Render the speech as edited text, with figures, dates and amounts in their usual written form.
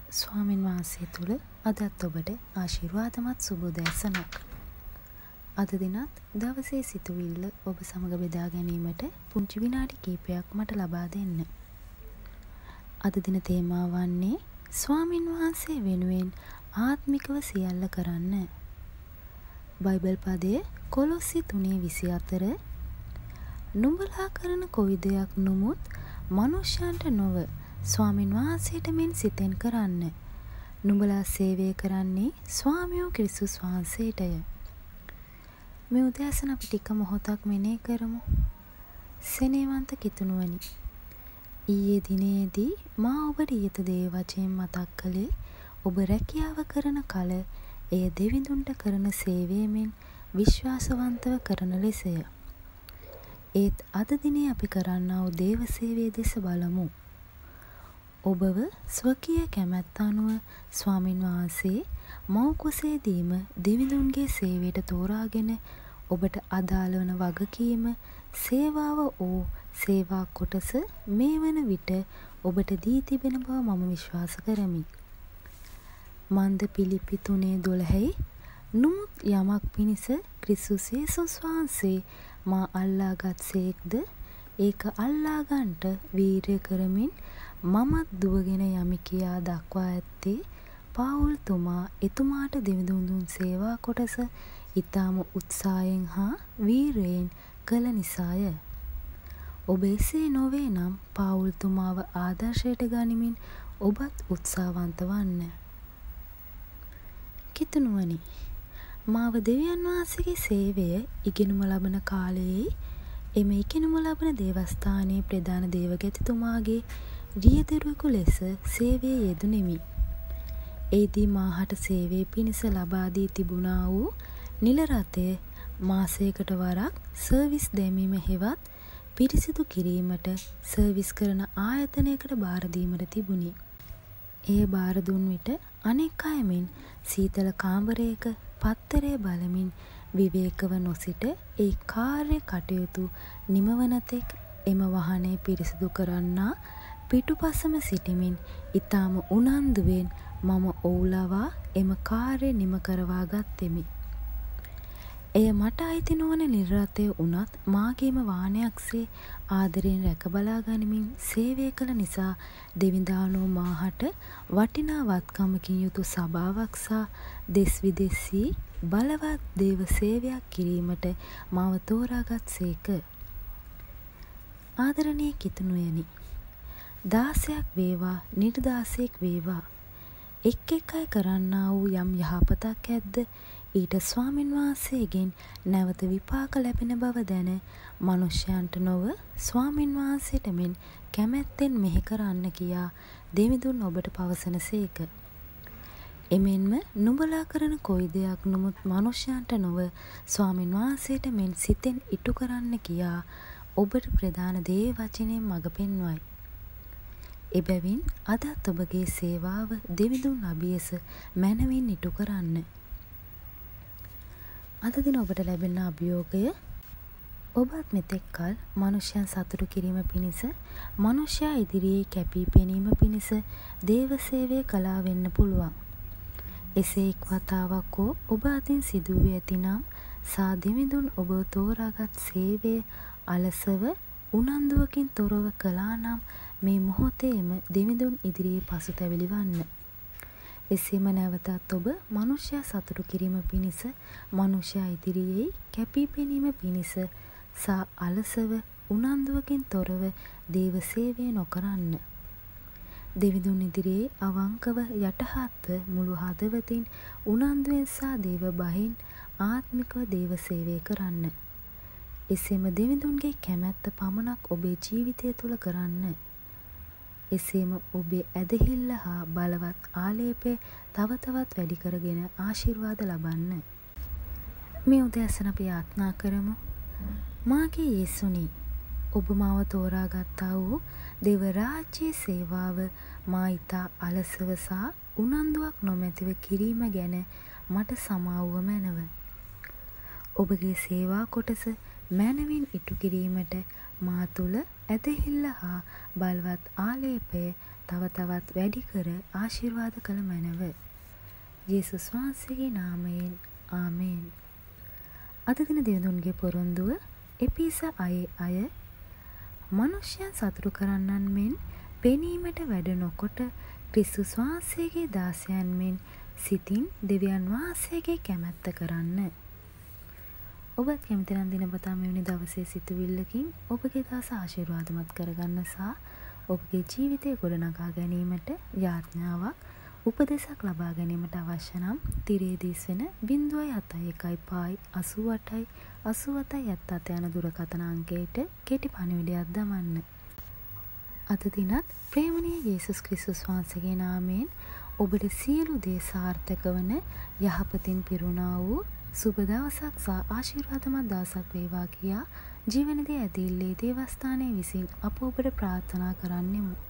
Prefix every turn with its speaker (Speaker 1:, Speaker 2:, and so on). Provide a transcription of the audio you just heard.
Speaker 1: ස්වාමින් වහන්සේ තුළ අදත් ඔබට ආශිර්වාදමත් සුබ උදෑසනක්. අද දිනත් දවසේ සිතුවිල්ල ඔබ සමග බෙදා ගැනීමට පුංචි විනාඩි කිහිපයක් මට ලබා දෙන්න. අද දින තේමාව වන්නේ ස්වාමින් වහන්සේ වෙනුවෙන් ආත්මිකව සියල්ල කරන්න. බයිබල් පදයේ කොලොස්සි 3:24 නුඹලා කරන කොයි දෙයක් නුමුත් මනුෂ්‍යයන්ට නොව ස්වාමින් වහන්සේට මෙන් සිතෙන් කරන්න. නුඹලා සේවය කරන්නේ ස්වාමියෝ ක්‍රිස්තුස් වහන්සේටය. මේ උදෑසන අපි ටික මොහොතක් මෙනෙහි කරමු. සෙනෙහවන්ත කිතුණුවනි, ඊයේ දිනේදී මා ඔබට ඊත දේ වචයෙන් මතක් කළේ ඔබ රැකියාව කරන කල එය දෙවිඳුන්ට කරන සේවයෙන් විශ්වාසවන්තව කරන ලෙසය. ඒත් අද දිනේ අපි කරන්නා වූ දේව සේවයේ දෙස බලමු. ඔබව ස්වකීය කැමැත්ත අනුව ස්වාමින් වහන්සේ මව් කුසේදීම දෙවිඳුන්ගේ සේවයට තෝරාගෙන ඔබට අදාළ වන වගකීම සේවාව ඕ සේවා කොටස මේ වන විට ඔබට දී තිබෙන බව මම විශ්වාස කරමි. මන්ද පිලිපි 3:12 නුමුත් යමක් පිණිස ක්‍රිස්තුස් යේසුස් වහන්සේ මා අල්ලාගත් සේක්ද ඒක අල්ලා ගන්නට වීරය කරමින් මමත් දුවගෙන යමි කියා දක්වා ඇත්තේ පාවුල් තුමා එතුමාට දෙවිඳුන් සේවා කොටස ඊටම උත්සාහයෙන් හා වීරයෙන් කළ නිසාය. ඔබ එසේ නොවේ නම් පාවුල් තුමාව ආදර්ශයට ගනිමින් ඔබත් උත්සාහවන්ත වන්න. කිතුණුවනි, මාව දෙවියන් වහන්සේගේ සේවය ඉගෙනුම ලබන කාලයේ එම ඉගෙනුම ලබන දේවස්ථානයේ ප්‍රධාන දේවගැතිතුමාගේ රියදරුවෙකු ලෙස සේවයේ යෙදුණෙමි. එෙහිදී මාහට සේවයේ පිණිස ලබා දී තිබුණා වූ නිල රථය මාසයකට වරක් සර්විස් දැමීම හෙවත් පිරිසිදු කිරීමට සර්විස් කරන ආයතනයකට බාර දීමට තිබුණි. එය බාර දුන් විට අනෙක් අය මෙන් සීතල කාමරයක පත්තරය බලමින් විවේකව නොසිට ඒ කාර්ය කටයුතු නිමවන තෙක් එම වාහනේ පිරිසිදු කරන්නා පිටුපසම සිටිමින් ඊටම උනන්දුවෙන් මම ඔවුලවා එම කාර්ය නිම කරවා ගත්ෙමි. එය මට අයිති නොවන නිර්රතය වුණත් මාගේම වාහනයක්සේ ආදරයෙන් රැක බලා ගනිමින් සේවය කළ නිසා දෙවිඳානෝ මාහට වටිනා වත්කමකින් යුතු සභාවක් සහ දෙස් විදෙස්හි බලවත් දේව සේවයක් කිරීමට මාව තෝරාගත් සේක. ආදරණීය කිතුණුයනි, දාසයක් වේවා නිර්දාසයෙක් වේවා එක් එක් අය කරන්නා වූ යම් යහපතක් ඇද්ද ඊට ස්වාමින් වහන්සේගෙන් නැවත විපාක ලැබෙන බව දැන මනුෂ්‍යයන්ට නොව ස්වාමින් වහන්සේට මෙන් කැමැත්තෙන් මෙහි කරන්න කියා දෙවිඳුන් ඔබට පවසන සේක. එමෙන්ම නුඹලා කරන කොයි දෙයක් නමුත් මනුෂ්‍යයන්ට නොව ස්වාමින් වහන්සේට මෙන් සිතෙන් ඉටු කරන්න කියා ඔබට ප්‍රධාන දේ වචනයෙන් මඟ පෙන්වයි. එබැවින් අදත් ඔබගේ සේවාව දෙවිඳුන් අභියස මැනවින් ඉටු කරන්න. අද දින ඔබට ලැබෙන අභියෝගය ඔබත් මෙතෙක් කල මනුෂ්‍යයන් සතුටු කිරීම පිණිස මනුෂ්‍යයා ඉදිරියේ කැපී පෙනීම පිණිස දේව සේවය කළා වෙන්න පුළුවන්. එසේ එක් වතාවක් හෝ ඔබ අතින් සිදුවී ඇතිනම් සා දෙවිඳුන් ඔබ තෝරාගත් සේවය අලසව උනන්දුවකින් තොරව කළා නම් මේ මොහොතේම දෙවිඳුන් ඉදිරියේ පසුතැවිලි වන්න. එසේම නැවතත් ඔබ මනුෂ්‍යයා සතුටු කිරීම පිණිස මනුෂ්‍යයා ඉදිරියේ කැපී පෙනීම පිණිස සා අලසව උනන්දුවකින් තොරව දේව සේවය නොකරන්න. දෙවිඳුන් ඉදිරියේ අවංකව යටහත්ව මුළු හදවතින් උනන්දුවෙන් සහ දේව බහින් ආත්මිකව දේව සේවය කරන්න. එසේම දෙවිඳුන්ගේ කැමැත්ත පමණක් ඔබේ ජීවිතය තුළ කරන්න. එසේම ඔබේ ඇදහිල්ල හා බලවත් ආලේපය තව තවත් වැඩි කරගෙන ආශිර්වාද ලබන්න. මේ උදෑසන අපි යාත්නා කරමු. මාගේ යේසුනි, ඔබ මාව තෝරාගත්තා වූ දේව රාජ්‍යයේ සේවාව මා ඊතා අලසව සහ උනන්දුවක් නොමැතිව කිරීම ගැන මට සමාවුව මැනව. ඔබගේ සේවා කොටස මැනවින් ඉටු කිරීමට මා තුළ ඇදහිල්ල හා බලවත් ආලේපය තව තවත් වැඩි කර ආශිර්වාද කළ මැනව. යේසුස් වහන්සේගේ නාමයෙන් ආමේන්. අද දින දෙවිඳුන්ගේ පොරොන්දුව එපිස අය මනුෂ්‍යයන් සතුටු කරන්නන් මෙන් පෙනීමට වැඩ නොකොට ක්‍රිස්තුස් වහන්සේගේ දාසයන් මෙන් සිතින් දෙවියන් වහන්සේගේ කැමැත්ත කරන්න. ඔබත් කැමති නම් දිනපතා මෙවැනි දවසේ සිතුවිල්ලකින් ඔබගේ දාස ආශිර්වාදමත් කරගන්න සහ ඔබගේ ජීවිතය ගොඩනගා ගැනීමට යාඥාවක් උපදෙසක් ලබා ගැනීමට අවශ්‍ය නම් තිරේ දිස්වෙන 0.15888 යන දුරකථන අංකයට කෙටි පණිවිඩයක් දමන්න. අද දිනත් ප්‍රේමණීය යේසුස් ක්‍රිස්තුස් වහන්සේගේ නාමයෙන් ඔබට සියලු දේ සාර්ථක වන යහපතින් පිරුණා වූ සුබ දවසක් සහ ආශිර්වාදමත් දවසක් වේවා කියා ජීවනදී ඇදහිල්ලේ දේවස්ථානයේ විසින් අප ඔබට ප්‍රාර්ථනා කරන්නෙමු.